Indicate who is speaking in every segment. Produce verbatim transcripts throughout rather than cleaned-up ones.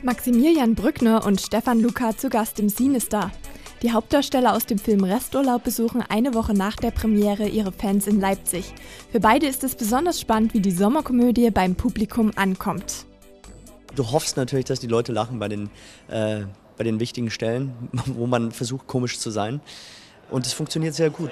Speaker 1: Maximilian Brückner und Stefan Luca zu Gast im Sinister. Die Hauptdarsteller aus dem Film Resturlaub besuchen eine Woche nach der Premiere ihre Fans in Leipzig. Für beide ist es besonders spannend, wie die Sommerkomödie beim Publikum ankommt.
Speaker 2: Du hoffst natürlich, dass die Leute lachen bei den, äh, bei den wichtigen Stellen, wo man versucht, komisch zu sein. Und es funktioniert sehr gut.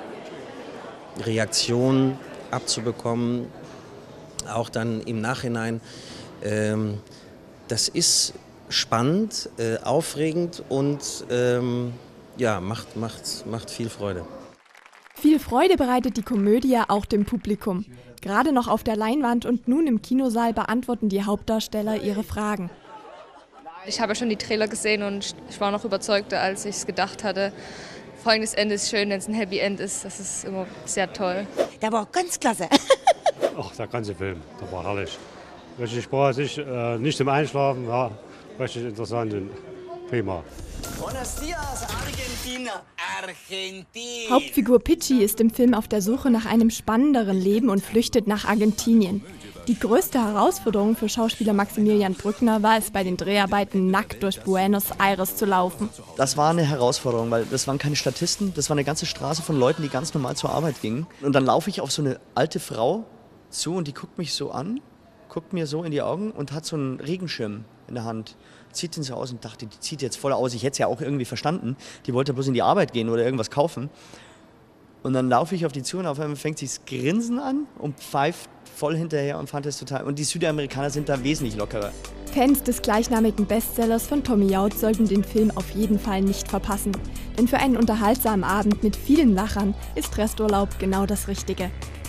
Speaker 3: Reaktionen abzubekommen, auch dann im Nachhinein, ähm, das ist spannend, äh, aufregend und ähm, ja, macht, macht, macht viel Freude.
Speaker 1: Viel Freude bereitet die Komödie auch dem Publikum. Gerade noch auf der Leinwand und nun im Kinosaal beantworten die Hauptdarsteller ihre Fragen.
Speaker 4: Ich habe schon die Trailer gesehen und ich war noch überzeugter, als ich es gedacht hatte. Vor allem das Ende ist schön, wenn es ein Happy End ist. Das ist immer sehr toll.
Speaker 5: Der war ganz klasse.
Speaker 6: Ach, der ganze Film, der war herrlich. Richtig spaßig, äh, nicht zum Einschlafen, war richtig interessant und prima.
Speaker 7: Buenos dias, Argentina. Argentina.
Speaker 1: Hauptfigur Pichi ist im Film auf der Suche nach einem spannenderen Leben und flüchtet nach Argentinien. Die größte Herausforderung für Schauspieler Maximilian Brückner war es, bei den Dreharbeiten nackt durch Buenos Aires zu laufen.
Speaker 2: Das war eine Herausforderung, weil das waren keine Statisten, das war eine ganze Straße von Leuten, die ganz normal zur Arbeit gingen. Und dann laufe ich auf so eine alte Frau zu und die guckt mich so an, guckt mir so in die Augen und hat so einen Regenschirm in der Hand. Zieht den so aus und dachte, die zieht jetzt voll aus. Ich hätte es ja auch irgendwie verstanden. Die wollte bloß in die Arbeit gehen oder irgendwas kaufen. Und dann laufe ich auf die zu und auf einmal fängt sie das Grinsen an und pfeift voll hinterher und fand es total. Und die Südamerikaner sind da wesentlich lockerer.
Speaker 1: Fans des gleichnamigen Bestsellers von Tommy Jaud sollten den Film auf jeden Fall nicht verpassen. Denn für einen unterhaltsamen Abend mit vielen Lachern ist Resturlaub genau das Richtige.